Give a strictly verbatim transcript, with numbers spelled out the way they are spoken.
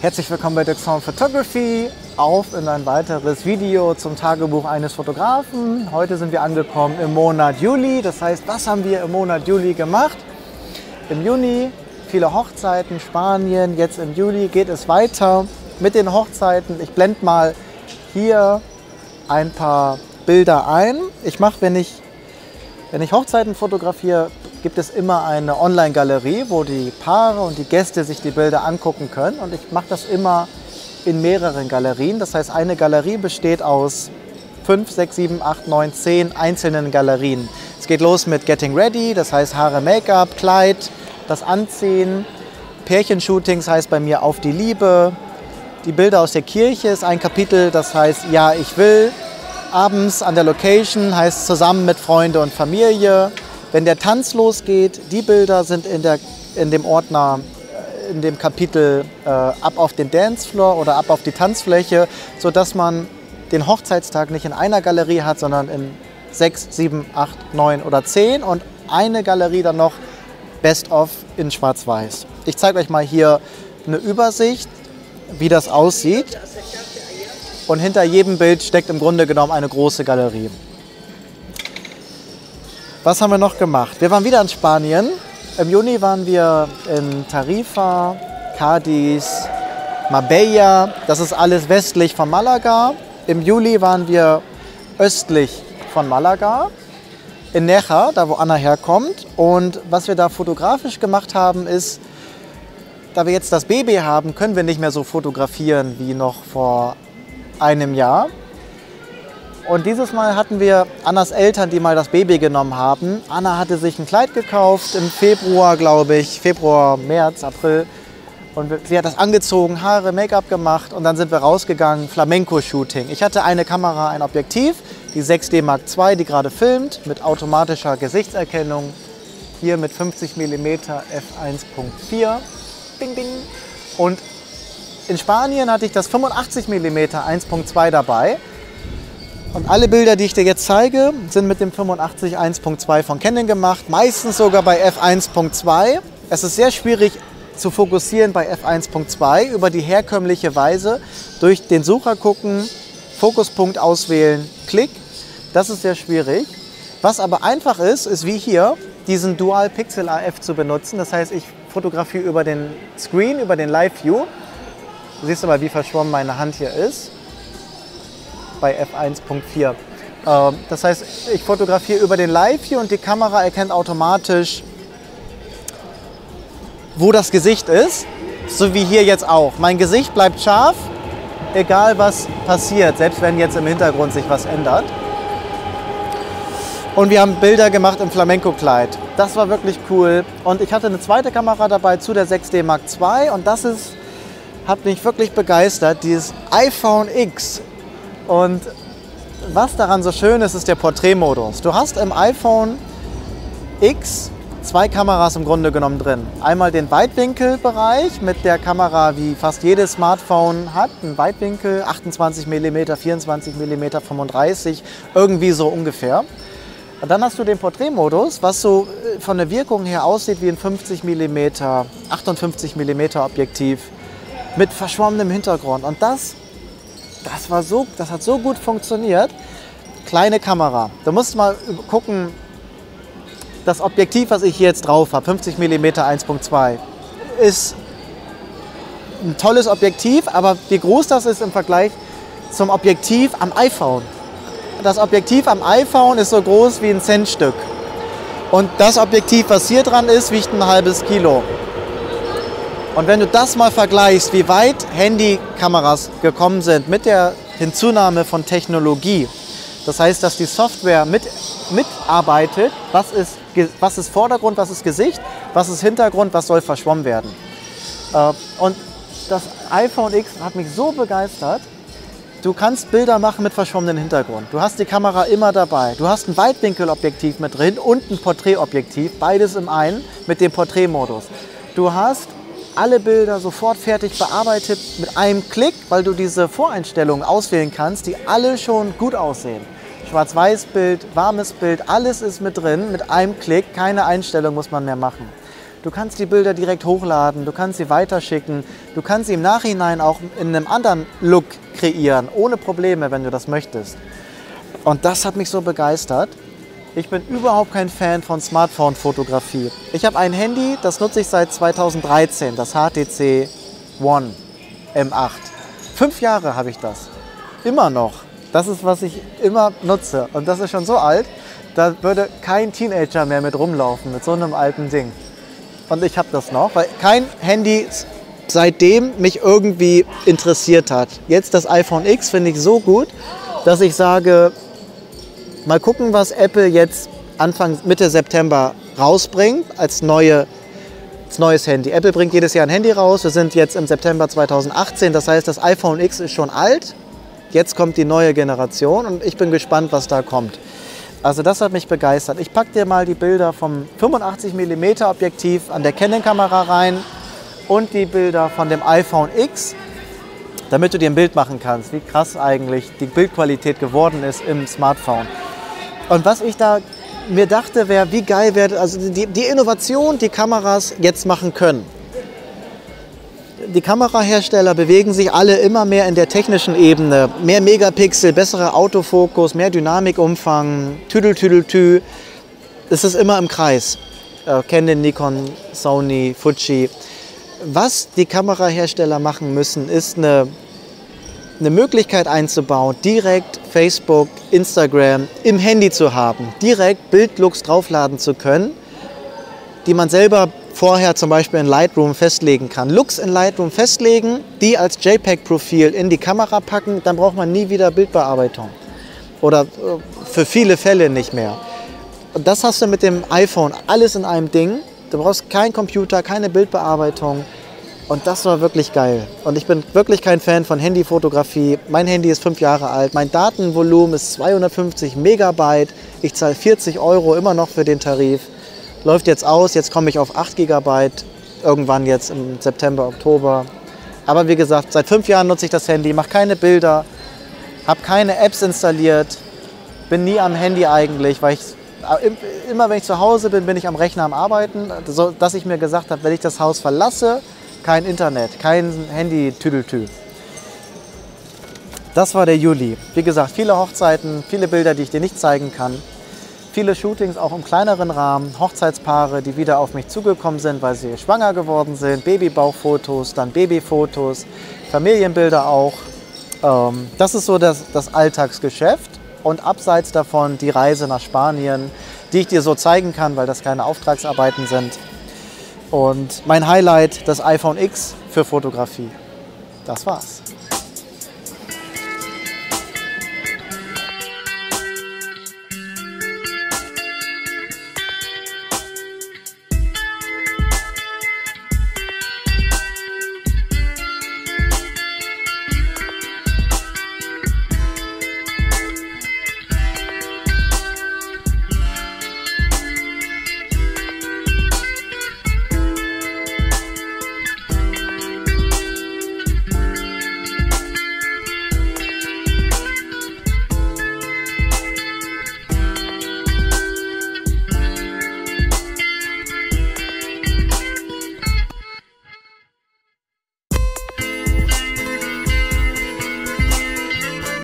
Herzlich willkommen bei Dirks Home Photography, auf in ein weiteres Video zum Tagebuch eines Fotografen. Heute sind wir angekommen im Monat Juli, das heißt, was haben wir im Monat Juli gemacht? Im Juni viele Hochzeiten, Spanien, jetzt im Juli geht es weiter mit den Hochzeiten. Ich blende mal hier ein paar Bilder ein. Ich mache, wenn ich, wenn ich Hochzeiten fotografiere, gibt es immer eine Online-Galerie, wo die Paare und die Gäste sich die Bilder angucken können. Und ich mache das immer in mehreren Galerien. Das heißt, eine Galerie besteht aus fünf, sechs, sieben, acht, neun, zehn einzelnen Galerien. Es geht los mit Getting Ready, das heißt Haare, Make-up, Kleid, das Anziehen. Pärchenshootings heißt bei mir Auf die Liebe. Die Bilder aus der Kirche ist ein Kapitel, das heißt Ja, ich will. Abends an der Location heißt Zusammen mit Freunde und Familie. Wenn der Tanz losgeht, die Bilder sind in, der, in dem Ordner, in dem Kapitel äh, Ab auf den Dancefloor oder Ab auf die Tanzfläche, sodass man den Hochzeitstag nicht in einer Galerie hat, sondern in sechs, sieben, acht, neun oder zehn und eine Galerie dann noch Best of in Schwarz-Weiß. Ich zeige euch mal hier eine Übersicht, wie das aussieht. Und hinter jedem Bild steckt im Grunde genommen eine große Galerie. Was haben wir noch gemacht? Wir waren wieder in Spanien. Im Juni waren wir in Tarifa, Cádiz, Marbella. Das ist alles westlich von Malaga. Im Juli waren wir östlich von Malaga, in Necha, da wo Anna herkommt. Und was wir da fotografisch gemacht haben, ist, da wir jetzt das Baby haben, können wir nicht mehr so fotografieren wie noch vor einem Jahr. Und dieses Mal hatten wir Annas Eltern, die mal das Baby genommen haben. Anna hatte sich ein Kleid gekauft im Februar, glaube ich, Februar, März, April. Und sie hat das angezogen, Haare, Make-up gemacht und dann sind wir rausgegangen, Flamenco-Shooting. Ich hatte eine Kamera, ein Objektiv, die sechs D Mark zwei, die gerade filmt, mit automatischer Gesichtserkennung. Hier mit fünfzig Millimeter f eins Punkt vier. Ding, ding. Und in Spanien hatte ich das fünfundachtzig Millimeter eins Punkt zwei dabei. Und alle Bilder, die ich dir jetzt zeige, sind mit dem fünfundachtzig eins Punkt zwei von Canon gemacht, meistens sogar bei f eins Punkt zwei. Es ist sehr schwierig zu fokussieren bei f eins Punkt zwei über die herkömmliche Weise. Durch den Sucher gucken, Fokuspunkt auswählen, Klick. Das ist sehr schwierig. Was aber einfach ist, ist wie hier, diesen Dual Pixel A F zu benutzen. Das heißt, ich fotografiere über den Screen, über den Live View. Du siehst aber, wie verschwommen meine Hand hier ist. Bei f eins Punkt vier. Das heißt, ich fotografiere über den Live-View und die Kamera erkennt automatisch, wo das Gesicht ist, so wie hier jetzt auch. Mein Gesicht bleibt scharf, egal was passiert, selbst wenn jetzt im Hintergrund sich was ändert. Und wir haben Bilder gemacht im Flamenco-Kleid. Das war wirklich cool. Und ich hatte eine zweite Kamera dabei zu der sechs D Mark zwei und das ist, hat mich wirklich begeistert, dieses iPhone X. Und was daran so schön ist, ist der Porträtmodus. Du hast im iPhone X zwei Kameras im Grunde genommen drin. Einmal den Weitwinkelbereich mit der Kamera, wie fast jedes Smartphone hat, ein Weitwinkel, achtundzwanzig Millimeter, vierundzwanzig Millimeter, fünfunddreißig, irgendwie so ungefähr. Und dann hast du den Porträtmodus, was so von der Wirkung her aussieht wie ein fünfzig Millimeter, achtundfünfzig Millimeter Objektiv mit verschwommenem Hintergrund. Und das Das, war so, das hat so gut funktioniert. Kleine Kamera. Du musst mal gucken, das Objektiv, was ich hier jetzt drauf habe, fünfzig Millimeter eins Punkt zwei, ist ein tolles Objektiv, aber wie groß das ist im Vergleich zum Objektiv am iPhone. Das Objektiv am iPhone ist so groß wie ein Centstück. Und das Objektiv, was hier dran ist, wiegt ein halbes Kilo. Und wenn du das mal vergleichst, wie weit Handykameras gekommen sind mit der Hinzunahme von Technologie, das heißt, dass die Software mit, mitarbeitet, was ist, was ist Vordergrund, was ist Gesicht, was ist Hintergrund, was soll verschwommen werden. Und das iPhone X hat mich so begeistert. Du kannst Bilder machen mit verschwommenem Hintergrund. Du hast die Kamera immer dabei. Du hast ein Weitwinkelobjektiv mit drin und ein Porträtobjektiv, beides im einen mit dem Porträtmodus. Du hast alle Bilder sofort fertig bearbeitet mit einem Klick, weil du diese Voreinstellungen auswählen kannst, die alle schon gut aussehen. Schwarz-Weiß-Bild, warmes Bild, alles ist mit drin, mit einem Klick, keine Einstellung muss man mehr machen. Du kannst die Bilder direkt hochladen, du kannst sie weiterschicken, du kannst sie im Nachhinein auch in einem anderen Look kreieren, ohne Probleme, wenn du das möchtest. Und das hat mich so begeistert. Ich bin überhaupt kein Fan von Smartphone-Fotografie. Ich habe ein Handy, das nutze ich seit zweitausenddreizehn, das H T C One M acht. Fünf Jahre habe ich das. Immer noch. Das ist, was ich immer nutze. Und das ist schon so alt, da würde kein Teenager mehr mit rumlaufen, mit so einem alten Ding. Und ich habe das noch, weil kein Handy seitdem mich irgendwie interessiert hat. Jetzt das iPhone X finde ich so gut, dass ich sage, mal gucken, was Apple jetzt Anfang, Mitte September rausbringt als, neue, als neues Handy. Apple bringt jedes Jahr ein Handy raus. Wir sind jetzt im September zweitausendachtzehn. Das heißt, das iPhone X ist schon alt. Jetzt kommt die neue Generation und ich bin gespannt, was da kommt. Also das hat mich begeistert. Ich packe dir mal die Bilder vom fünfundachtzig Millimeter Objektiv an der Canon-Kamera rein und die Bilder von dem iPhone X, damit du dir ein Bild machen kannst, wie krass eigentlich die Bildqualität geworden ist im Smartphone. Und was ich da mir dachte, wäre, wie geil wäre, also die, die Innovation, die Kameras jetzt machen können. Die Kamerahersteller bewegen sich alle immer mehr in der technischen Ebene. Mehr Megapixel, bessere Autofokus, mehr Dynamikumfang, Tüdel, Tüdel, Tü. Es ist immer im Kreis. Äh, Canon, Nikon, Sony, Fuji. Was die Kamerahersteller machen müssen, ist eine, eine Möglichkeit einzubauen, direkt Facebook, Instagram im Handy zu haben, direkt Bildlooks draufladen zu können, die man selber vorher zum Beispiel in Lightroom festlegen kann. Looks in Lightroom festlegen, die als JPEG-Profil in die Kamera packen, dann braucht man nie wieder Bildbearbeitung. Oder für viele Fälle nicht mehr. Und das hast du mit dem iPhone alles in einem Ding. Du brauchst keinen Computer, keine Bildbearbeitung. Und das war wirklich geil. Und ich bin wirklich kein Fan von Handyfotografie. Mein Handy ist fünf Jahre alt. Mein Datenvolumen ist zweihundertfünfzig Megabyte. Ich zahle vierzig Euro immer noch für den Tarif. Läuft jetzt aus. Jetzt komme ich auf acht Gigabyte. Irgendwann jetzt im September, Oktober. Aber wie gesagt, seit fünf Jahren nutze ich das Handy. Mache keine Bilder. Habe keine Apps installiert. Bin nie am Handy eigentlich, weil ich immer, wenn ich zu Hause bin, bin ich am Rechner am Arbeiten. So, dass ich mir gesagt habe, wenn ich das Haus verlasse, kein Internet, kein Handy-Tüdeltü. Das war der Juli. Wie gesagt, viele Hochzeiten, viele Bilder, die ich dir nicht zeigen kann. Viele Shootings auch im kleineren Rahmen. Hochzeitspaare, die wieder auf mich zugekommen sind, weil sie schwanger geworden sind. Babybauchfotos, dann Babyfotos, Familienbilder auch. Ähm, das ist so das, das Alltagsgeschäft. Und abseits davon die Reise nach Spanien, die ich dir so zeigen kann, weil das keine Auftragsarbeiten sind. Und mein Highlight, das iPhone X für Fotografie. Das war's.